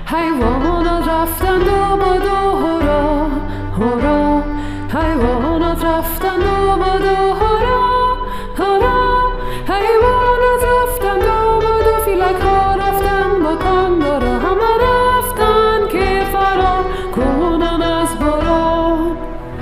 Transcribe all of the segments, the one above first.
حیوانات رفتن دو با دو هورا هورا حیوانات رفتن دو با دو هورا هورا حیوانات رفتن دو با دو فیلک ها رفتن با کاندارا همه رفتن که فرار کنن از باران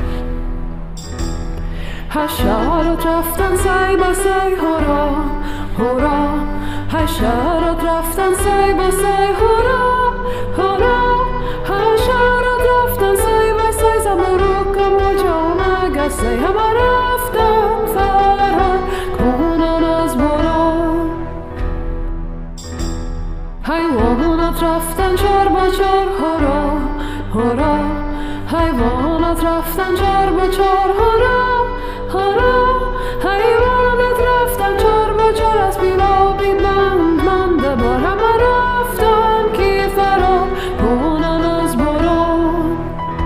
حشرات رفتن سعی با سعی هورا هورا حشرات رفتن سعی با سعی هورا هورا حشرات رفتن سعی با سعی زمرو کم و جامع گسته همه رفتن فرار کنن از باران حیوانات رفتن چار با چار هورا هورا حیوانات رفتن چار با چار هورا هورا حیوانات رفتن چار با چار از بیرابی مانده بار همه رفتن که فرار کنن از باران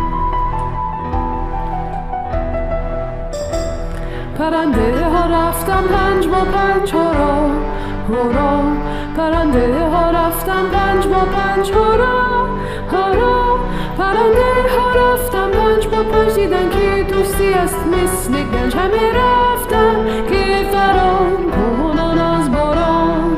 پرنده ها رفتن پنج با پنج هورا هورا پرنده ها رفتن پنج با پنج هورا هورا پرنده ها رفتن پنج با پنج دیدن که دوستی است مثل گنج همه رفتن که فرار کنن از باران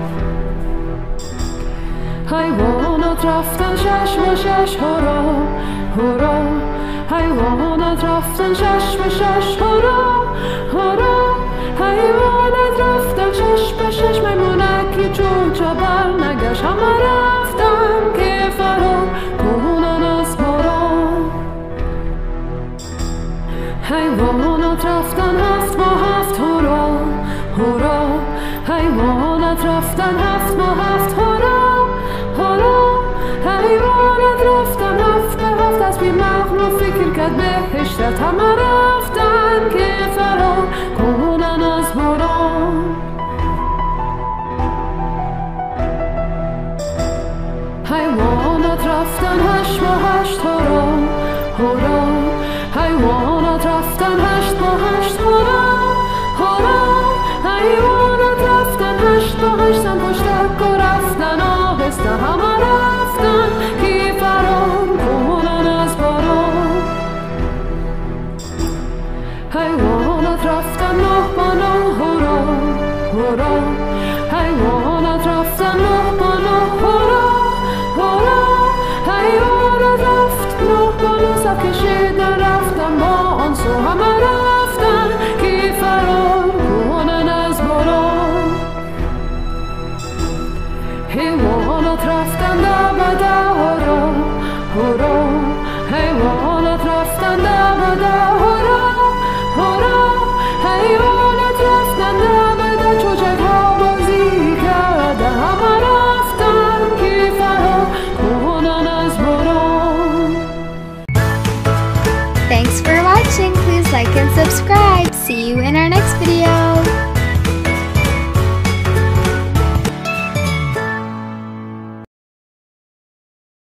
حیوانات رفتن شش با شش هورا هورا حیوانات رفتن شش با شش هورا هورا حیوانات رفتن شش با شش میمونکی چوچا بر نگشت همه رفتن که فرار کنن از باران حیوانات رفتن هفت با هفت هورا هورا حیوانات رفتن هفت با هفت هورا هورا حیوانات رفتن هفت با هفت از بی مغن و فکر کرد بهشتت همه رفتن که فرار کنن از باران حیوانات رفتن هشت با هشت هورا هورا حیوانات رفتن هشت با هشت هورا هورا حیوانات رفتن هشت با هشت زن پشتک و رفتن آهسته همه رفتن که فرار کنن از باران حیوانات رفتن نه با نه هورا هورا حیوانات رفتن نه با نه هورا هورا حیوانات رفت نه با نه سب کشیدن رفتن با آن سو همه رفتن که فرار کنن از باران حیوانات رفتن ده به ده هورا هورا حیوانات رفتن ده به ده هورا هورا حیوانات رفتن ده به ده چوچک ها بازی کرده همه رفتن که فرار کنن از باران Thanks for watching. Please like and subscribe. See you in our next video.